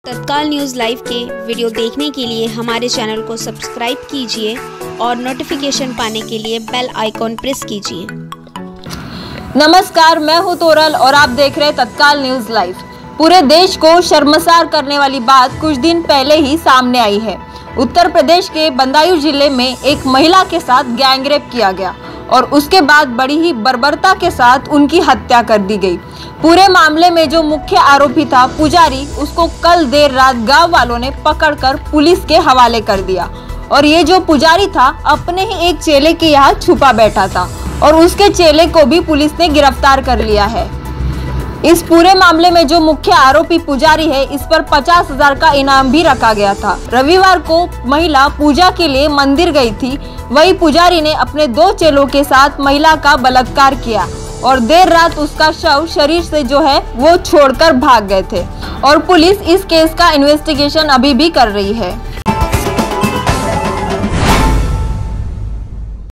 तत्काल news live के video देखने के लिए हमारे चैनल को सब्सक्राइब कीजिए और नोटिफिकेशन पाने के लिए बेल आइकॉन प्रेस कीजिए। नमस्कार, मैं हूं तोरल और आप देख रहे हैं तत्काल न्यूज़ लाइव। पूरे देश को शर्मसार करने वाली बात कुछ दिन पहले ही सामने आई है। उत्तर प्रदेश के बदायूं जिले में एक महिला के साथ गैंगरेप किया गया और उसके बाद बड़ी ही बर्बरता के साथ उनकी हत्या कर दी गई। पूरे मामले में जो मुख्य आरोपी था पुजारी, उसको कल देर रात गांव वालों ने पकड़कर पुलिस के हवाले कर दिया। और ये जो पुजारी था अपने ही एक चेले के यहाँ छुपा बैठा था और उसके चेले को भी पुलिस ने गिरफ्तार कर लिया है। इस पूरे मामले में जो मुख्य आरोपी पुजारी है, इस पर 50,000 का इनाम भी रखा गया था। रविवार को महिला पूजा के लिए मंदिर गई थी, वही पुजारी ने अपने 2 चेलों के साथ महिला का बलात्कार किया और देर रात उसका शव शरीर से जो है वो छोड़कर भाग गए थे और पुलिस इस केस का इन्वेस्टिगेशन अभी भी कर रही है।